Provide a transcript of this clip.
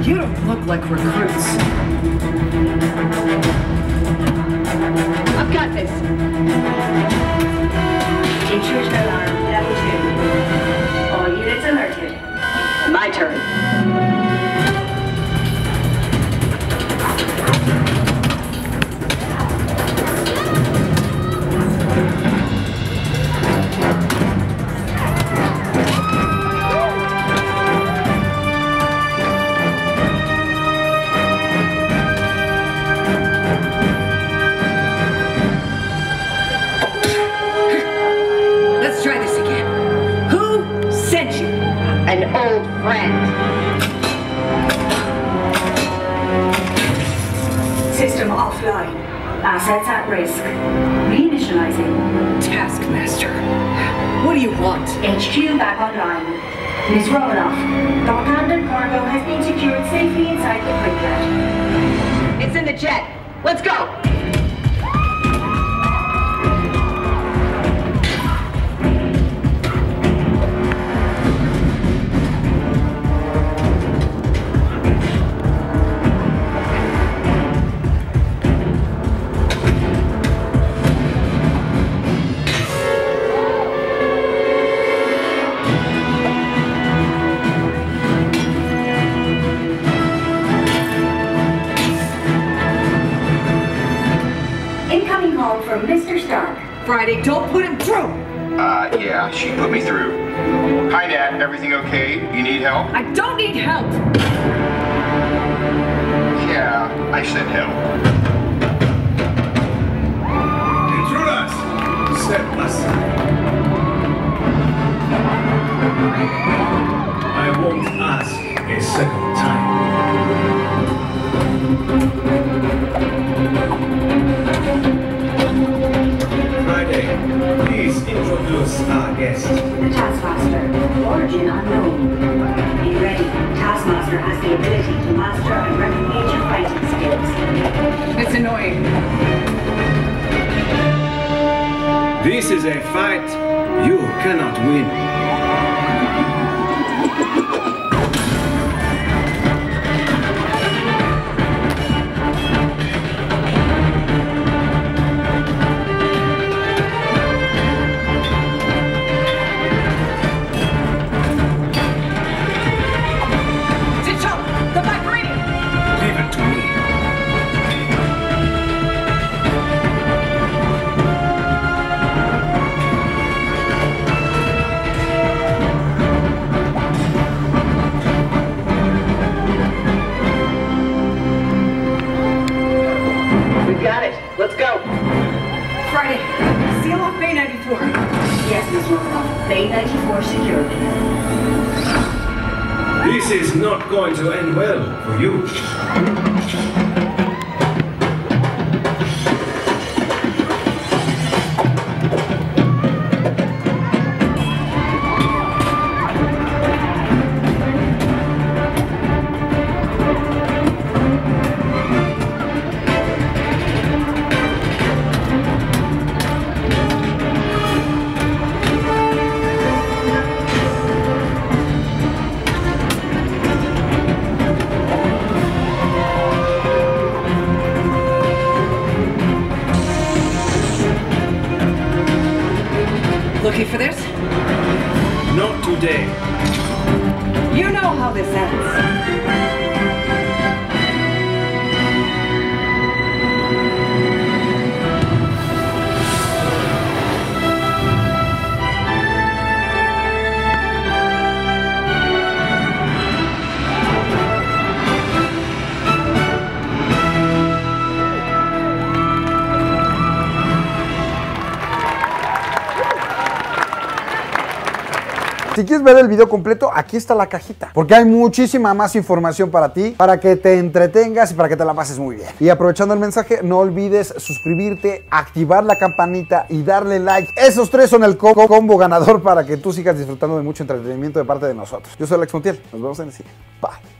You don't look like recruits. I've got this. Intrusion alarm, level 2. All units alerted. My turn. Let's try this again. Who sent you? An old friend. System offline. Assets at risk. Reinitializing. Taskmaster. What do you want? HQ back online. Ms. Romanoff, Northampton cargo has been secured safely inside the Quinjet. It's in the jet. Let's go. Incoming call from Mr. Stark. Friday, don't put him through. Yeah, she put me through. Hi, Nat. Everything okay? You need help? I don't need help. Yeah, I said help. Intruders! Step aside. I won't ask a second time. Friday, please introduce our guest. The Taskmaster. Origin unknown. Be ready. Taskmaster has the ability to master and replicate your fighting skills. It's annoying. This is a fight you cannot win. The vibrating! Leave it to me. We've got it. Let's go. Friday, seal off Bay 94. Yes, Ms. Romanoff. Bay 94 secured. This is not going to end well for you. Looking for this? Not today. You know how this ends. Si quieres ver el video completo, aquí está la cajita, porque hay muchísima más información para ti, para que te entretengas y para que te la pases muy bien. Y aprovechando el mensaje, no olvides suscribirte, activar la campanita y darle like. Esos tres son el combo ganador para que tú sigas disfrutando de mucho entretenimiento de parte de nosotros. Yo soy Alex Montiel, nos vemos en el siguiente. Bye.